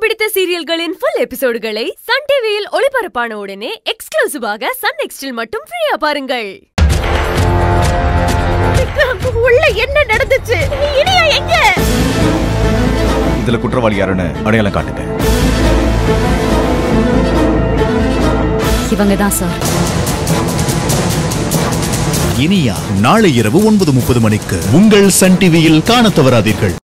பிடித்த சீரியல்களின் full எபிசோடுகளை Sun டிவியில் ஒளிபரப்பான உடனே எக்ஸ்க்ளூசிவாக சன் நெக்ஸ்டில் மட்டும் ஃப்ரீயா பாருங்கள். உள்ள என்ன நடந்துச்சு? இனியா எங்க? இதுல குற்றவாளி யாருன்னு அடையாளம் காட்டுங்க. இவங்க தான் சார். இனியா நாளை இரவு 9:30 மணிக்கு உங்கள் சன் டிவியில் காணத் தவறாதீர்கள்.